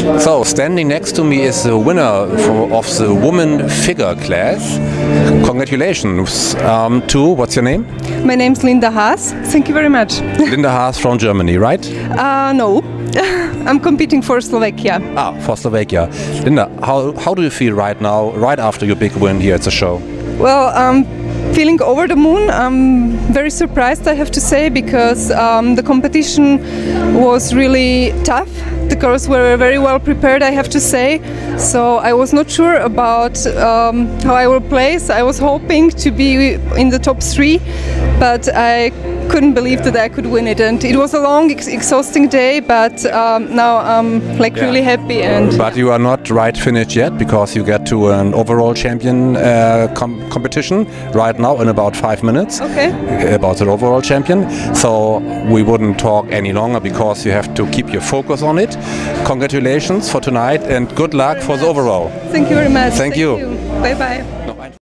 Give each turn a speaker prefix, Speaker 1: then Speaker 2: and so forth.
Speaker 1: So, standing next to me is the winner of the woman figure class. Congratulations. What's your name?
Speaker 2: My name's Linda Haas. Thank you very much.
Speaker 1: Linda Haas from Germany, right?
Speaker 2: No. I'm competing for Slovakia.
Speaker 1: For Slovakia. Linda, how do you feel right now, right after your big win here at the show?
Speaker 2: Well, feeling over the moon. I'm very surprised, I have to say, because the competition was really tough. The girls were very well prepared, I have to say. So I was not sure about how I will place. I was hoping to be in the top 3, but I couldn't believe that I could win it. And it was a long, exhausting day, but now I'm really happy.
Speaker 1: But you are not right finished yet, because you get to an overall champion competition right now in about 5 minutes.
Speaker 2: Okay.
Speaker 1: About the overall champion. So we wouldn't talk any longer, because you have to keep your focus on it. Congratulations for tonight and good luck for the overall.
Speaker 2: Thank you very much.
Speaker 1: Thank you.
Speaker 2: Bye bye.